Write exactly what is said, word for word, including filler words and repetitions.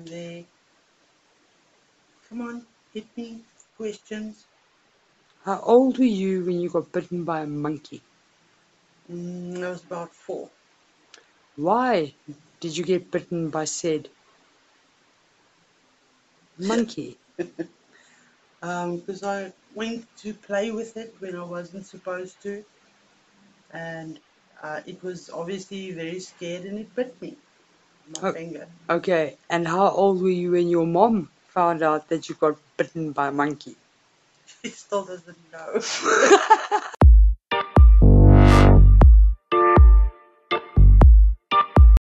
and there. Come on, hit me. Questions. How old were you when you got bitten by a monkey? Mm, I was about four. Why did you get bitten by said monkey? Um, because I went to play with it when I wasn't supposed to, and uh, it was obviously very scared and it bit me on my Oh, finger. okay, and how old were you when your mom found out that you got bitten by a monkey? She still doesn't know.